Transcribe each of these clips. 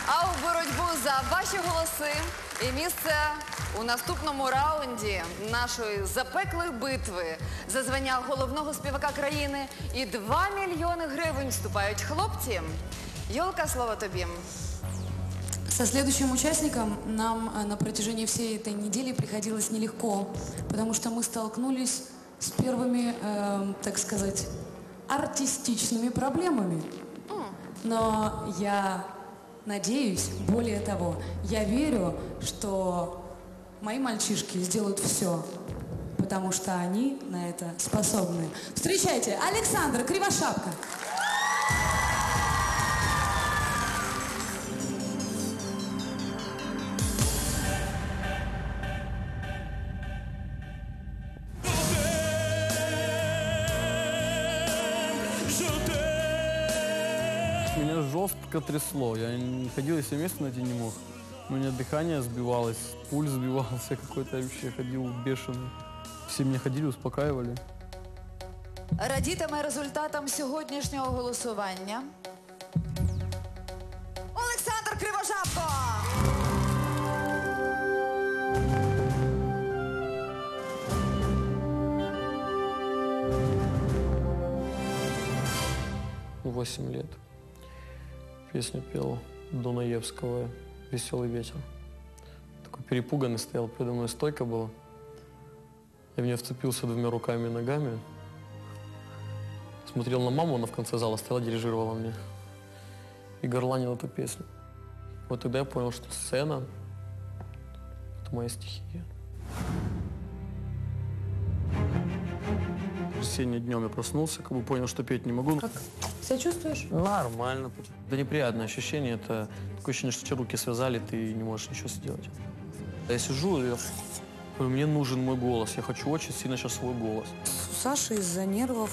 А у боротьбу за ваші голоси і місце у наступному раунді нашої запеклої битви за звання головного співака країни і 2 мільйони гривень вступають хлопці. Йолка, слово тобі. Со следующим участником нам на протяжении всей этой недели приходилось нелегко, потому что мы столкнулись с первыми, так сказать, артистичными проблемами. Но я надеюсь, более того, я верю, что мои мальчишки сделают все, потому что они на это способны. Встречайте, Александр Кривошапка. Меня жестко трясло, я ходил и себе место найти не мог. У меня дыхание сбивалось, пульс сбивался какой-то, вообще ходил бешеный. Все меня ходили, успокаивали. Радітиме результатам сьогоднішнього голосування Олександр Кривошапко! — 8 лет. Песню пел Дунаевского «Веселый ветер». Такой перепуганный стоял, передо мной стойка была. Я в нее вцепился 2 руками и ногами. Смотрел на маму, она в конце зала стояла, дирижировала мне. И горланила эту песню. Вот тогда я понял, что сцена — это моя стихия. В воскресенье днем я проснулся, как бы понял, что петь не могу. Как себя чувствуешь? Нормально. Это неприятное ощущение, это такое ощущение, что тебе руки связали, ты не можешь ничего сделать. Я сижу, и мне нужен мой голос, я хочу очень сильно сейчас свой голос. У Саши из-за нервов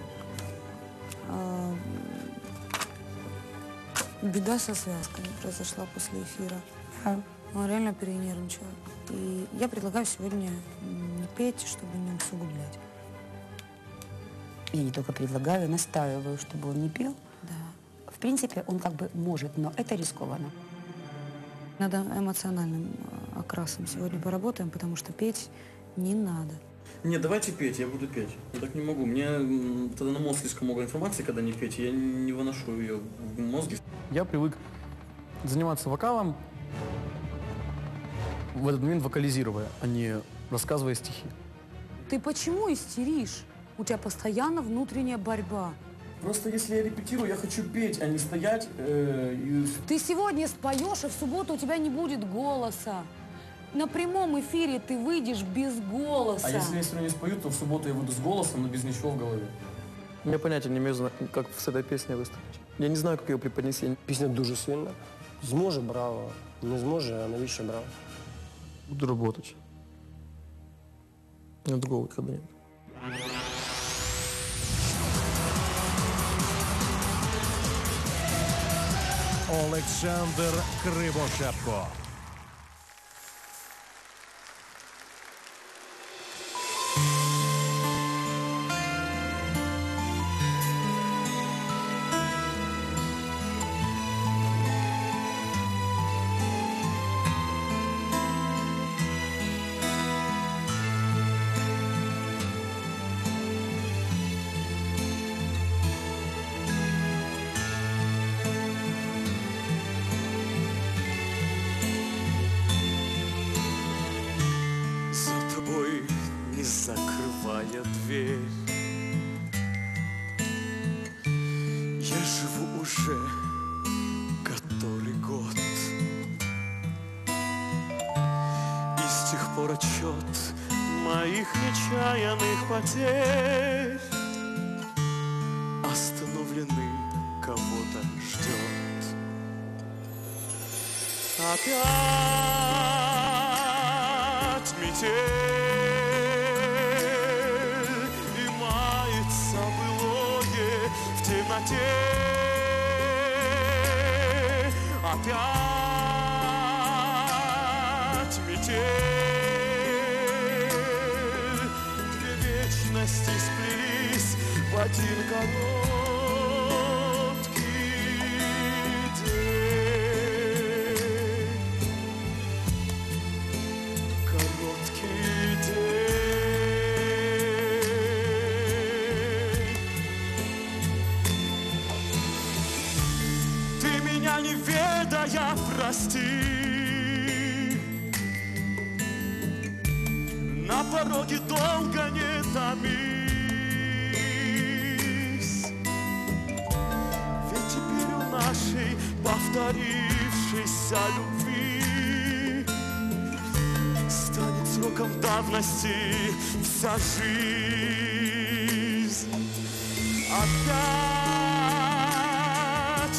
беда со связками произошла после эфира. Он реально перенервничал. И я предлагаю сегодня не петь, чтобы не усугублять. Я не только предлагаю, настаиваю, чтобы он не пел. Да. В принципе, он как бы может, но это рискованно. Надо эмоциональным окрасом сегодня поработаем, потому что петь не надо. Нет, давайте петь, я буду петь. Я так не могу. Мне тогда на мозг слишком много информации, когда не петь, я не выношу ее в мозге. Я привык заниматься вокалом, в этот момент вокализируя, а не рассказывая стихи. Ты почему истеришь? У тебя постоянно внутренняя борьба. Просто если я репетирую, я хочу петь, а не стоять и... Ты сегодня споешь, и в субботу у тебя не будет голоса. На прямом эфире ты выйдешь без голоса. А если я сегодня не спою, то в субботу я выйду с голосом, но без ничего в голове. Я понятия не имею, как с этой песней выступить. Я не знаю, как ее преподнести. Пісня дуже сильна. Зможе — браво. Не зможе, а навіщо браво? Буду работать. Другого выхода нет. Олександр Кривошапко. Закрывая дверь, я живу уже который год, и с тех пор отчет моих нечаянных потерь остановлены, кого-то ждет. Опять метель. В темноте опять метель. 2 вечности сплелись в один короткий день. меня не ведая, прости. На пороге долго не томись, ведь теперь у нашей повторившейся любви станет сроком давности вся жизнь. Опять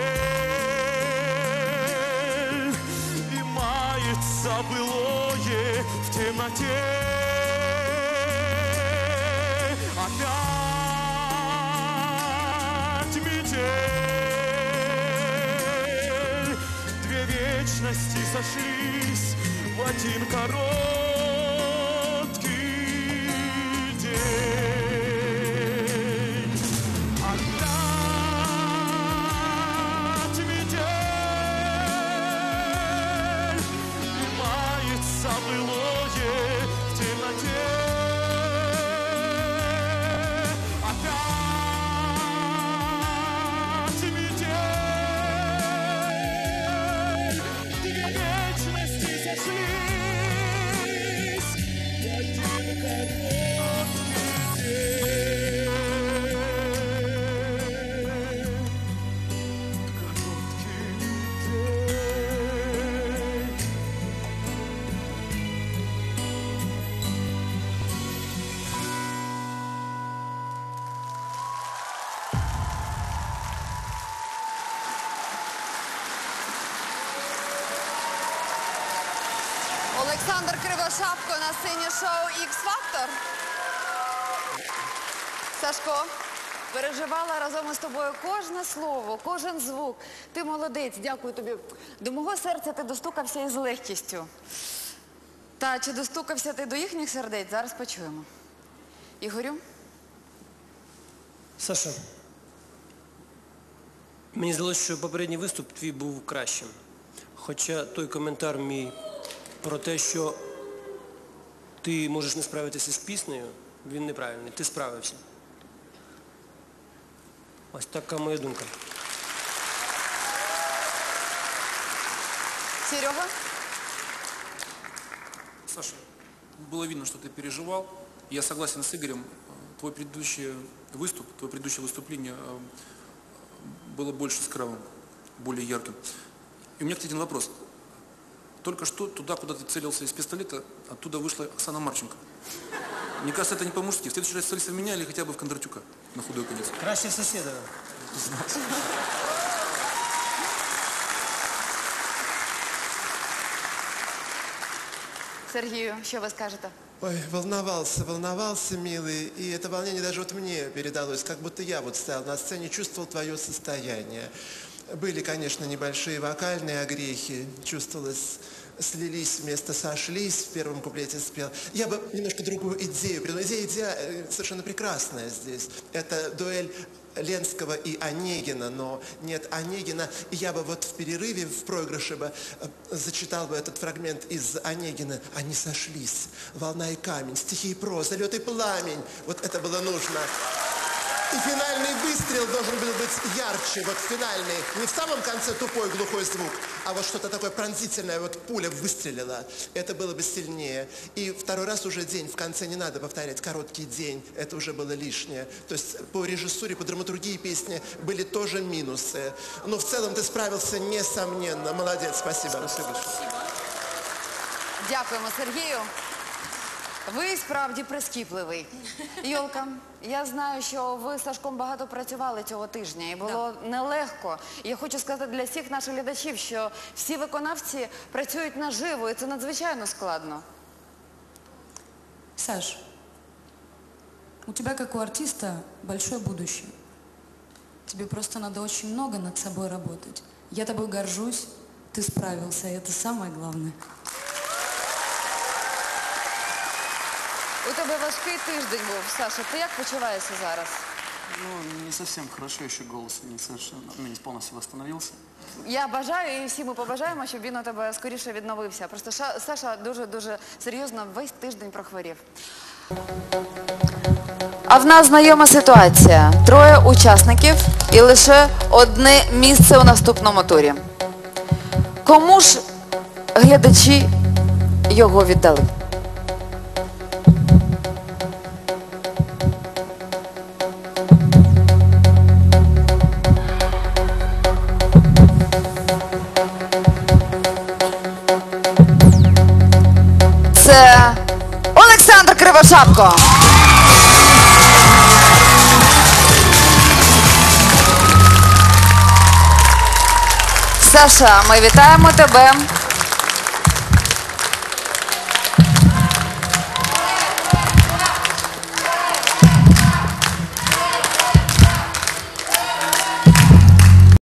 метель, и мается былое в темноте. Опять метель, две вечности сошлись в один короткий день. Опять метель, и мается былое в темноте. Опять метель, две вечности сошлись в один короткий день. Короткий день. Олександр Кривошапко на сцені шоу «Ікс-Фактор». Сашко, переживала разом із тобою кожне слово, кожен звук. Ти молодець, дякую тобі. До мого серця ти достукався із легкістю. Та чи достукався ти до їхніх сердець, зараз почуємо. Ігорю? Саша, мені здалося, що попередній виступ твій був кращим. Хоча той коментар мій про те, що ти можеш не справитися з піснею, він неправильний. Ти справився. Ось така моя думка. Серега? Саша, было видно, что ты переживал. Я согласен с Игорем. Твой предыдущий выступ, твое предыдущее выступление было больше скровым, более ярким. И у меня, кстати, один вопрос. Только что туда, куда ты целился из пистолета, оттуда вышла Оксана Марченко. Мне кажется, это не по-мужски. В следующий раз целься в меня или хотя бы в Кондратюка на худой конец. Краще сусіда. Сергію, що ви скажете? Ой, волновался, милый, и это волнение даже вот мне передалось, как будто я вот стоял на сцене, чувствовал твое состояние. Были, конечно, небольшие вокальные огрехи, чувствовалось, слились вместо сошлись, в первом куплете спел. Я бы немножко другую идею придумал. Идея совершенно прекрасная здесь. Это дуэль Ленского и Онегина, но нет Онегина. И я бы вот в перерыве, в проигрыше бы зачитал бы этот фрагмент из Онегина. Они сошлись. Волна и камень, стихи и проза, лед и пламень. Вот это было нужно. И финальный выстрел должен был быть ярче, вот финальный. Не в самом конце тупой глухой звук, а вот что-то такое пронзительное, вот пуля выстрелила. Это было бы сильнее. И второй раз уже день, в конце не надо повторять короткий день, это уже было лишнее. То есть по режиссуре, по драматургии песни были тоже минусы. Но в целом ты справился несомненно. Молодец, спасибо. Спасибо. Дякуємо, Сергію. Ви справді прискіпливий. Йолка, я знаю, що ви з Сашком багато працювали цього тижня, і було нелегко. І я хочу сказати для всіх наших глядачів, що всі виконавці працюють наживо, і це надзвичайно складно. Саш, у тебя, как у артиста, большое будущее. Тебе просто надо очень много над собой работать. Я тобой горжусь, ты справился, и это самое главное. У тебе важкий тиждень був, Саша. Ти як почуваєшся зараз? Ну, не совсем хорошо, еще голос не совершенно, не полностью восстановился. Я бажаю, і всі ми побажаємо, щоб він у тебе скоріше відновився. Просто Саша дуже-дуже серйозно весь тиждень прохворів. А в нас знайома ситуація. 3 учасників і лише 1 місце у наступному турі. Кому ж глядачі його віддали? Це Олександр Кривошапко. Саша, ми вітаємо тебе